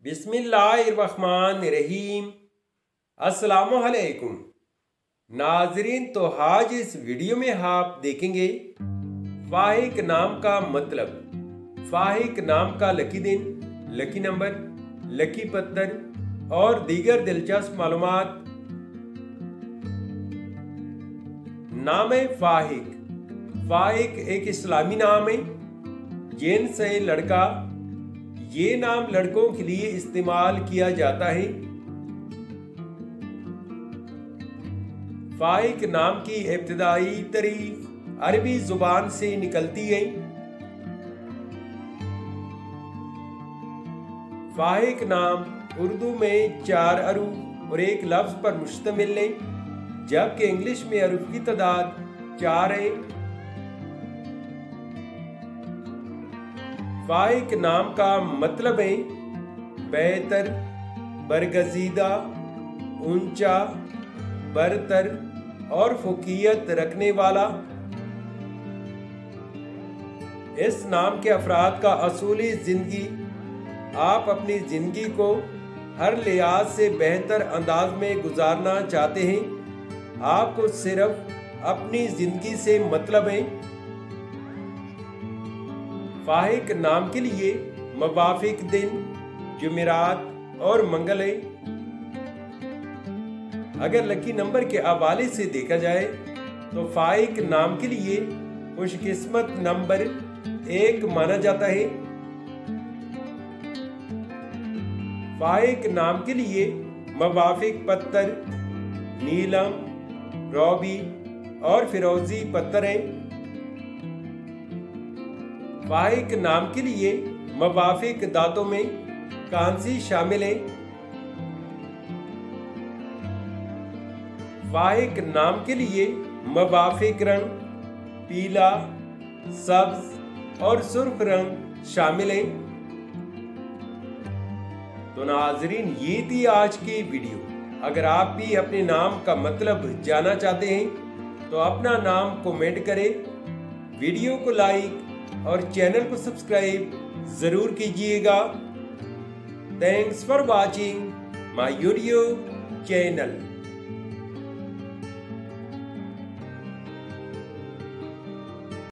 बिस्मिल्लाहिर्रहमानिर्रहीम। अस्सलामुअलैकुम नाजरीन, तो आज इस वीडियो में आप देखेंगे फाहिक नाम का मतलब, फाहिक नाम का लकी दिन, लकी नंबर, लकी पत्थर और दीगर दिलचस्प मालूमात। नाम है फाहिक। फाहिक एक इस्लामी नाम है, जेंस है लड़का। ये नाम लड़कों के लिए इस्तेमाल किया जाता है। फाहिक नाम की इब्तिदाई तारीख अरबी जुबान से निकलती है। फाहिक नाम उर्दू में 4 अरूफ और 1 लफ्ज पर मुश्तमिल है, जबकि इंग्लिश में अरूफ की तादाद 4 है। फाहिक नाम का मतलब है बेहतर, बरगजीदा, ऊंचा, बरतर और फौकियत रखने वाला। इस नाम के अफराद का असूली जिंदगी, आप अपनी जिंदगी को हर लिहाज से बेहतर अंदाज में गुजारना चाहते हैं। आपको सिर्फ अपनी जिंदगी से मतलब है। फाहिक नाम के लिए मुवाफिक दिन जुमेरात और मंगल है। अगर लकी नंबर के हवाले से देखा जाए तो फाहिक नाम के लिए खुशकिस्मत नंबर 1 माना जाता है। फाहिक नाम के लिए मुवाफिक पत्थर नीलम, रोबी और फिरोजी पत्थर है। फाहिक नाम के लिए मुवाफिक दांतों में कांसी शामिल है। फाहिक नाम के लिए मुवाफिक रंग पीला, सब्ज और सुर्ख रंग शामिल है। तो नाजरीन, ये थी आज की वीडियो। अगर आप भी अपने नाम का मतलब जानना चाहते हैं तो अपना नाम कमेंट करें, वीडियो को लाइक और चैनल को सब्सक्राइब जरूर कीजिएगा। Thanks for watching my YouTube channel.